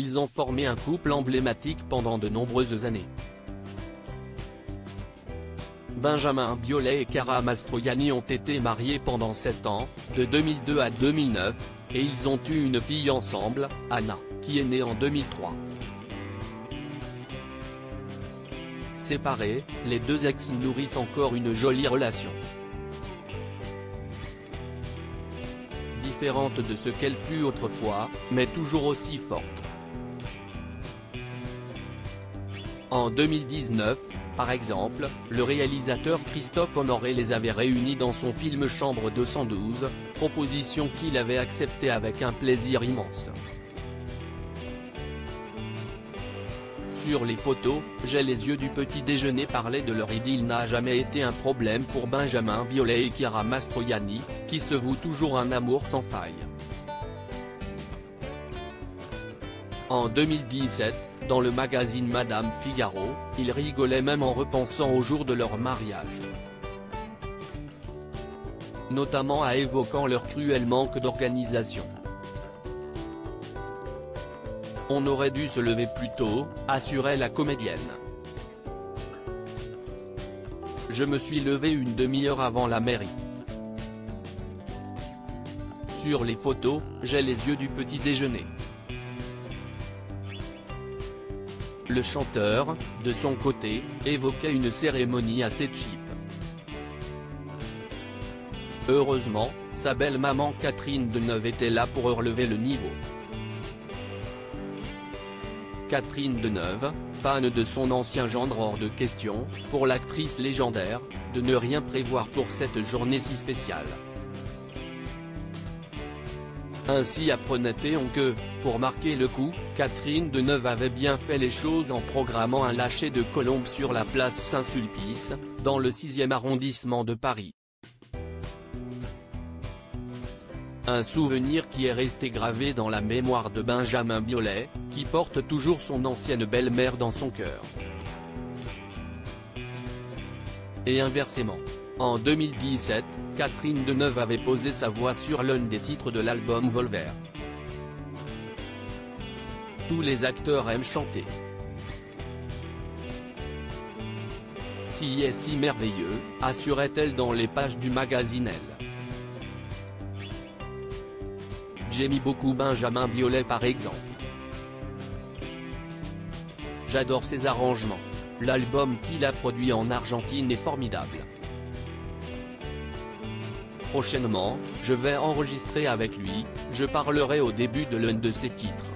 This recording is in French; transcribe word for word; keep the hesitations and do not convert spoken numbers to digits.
Ils ont formé un couple emblématique pendant de nombreuses années. Benjamin Biolay et Chiara Mastroianni ont été mariés pendant sept ans, de deux mille deux à deux mille neuf, et ils ont eu une fille ensemble, Anna, qui est née en deux mille trois. Séparés, les deux ex nourrissent encore une jolie relation. Différente de ce qu'elle fut autrefois, mais toujours aussi forte. En deux mille dix-neuf, par exemple, le réalisateur Christophe Honoré les avait réunis dans son film Chambre deux cent douze, proposition qu'il avait acceptée avec un plaisir immense. Sur les photos, J'ai les yeux du petit déjeuner parlait de leur idylle n'a jamais été un problème pour Benjamin Biolay et Chiara Mastroianni, qui se vouent toujours un amour sans faille. En deux mille dix-sept, dans le magazine Madame Figaro, ils rigolaient même en repensant au jour de leur mariage. Notamment à évoquant leur cruel manque d'organisation. On aurait dû se lever plus tôt, assurait la comédienne. Je me suis levé une demi-heure avant la mairie. Sur les photos, j'ai les yeux du petit déjeuner. Le chanteur, de son côté, évoquait une cérémonie assez cheap. Heureusement, sa belle maman Catherine Deneuve était là pour relever le niveau. Catherine Deneuve, fan de son ancien gendre hors de question, pour l'actrice légendaire, de ne rien prévoir pour cette journée si spéciale. Ainsi apprenait-on que, pour marquer le coup, Catherine Deneuve avait bien fait les choses en programmant un lâcher de colombes sur la place Saint-Sulpice, dans le sixième arrondissement de Paris. Un souvenir qui est resté gravé dans la mémoire de Benjamin Biolay, qui porte toujours son ancienne belle-mère dans son cœur. Et inversement. En deux mille dix-sept, Catherine Deneuve avait posé sa voix sur l'un des titres de l'album Volver. Tous les acteurs aiment chanter. Si est merveilleux, assurait-elle dans les pages du magazine Elle. J'aime beaucoup Benjamin Biolay par exemple. J'adore ses arrangements. L'album qu'il a produit en Argentine est formidable. Prochainement, je vais enregistrer avec lui, je parlerai au début de l'un de ses titres.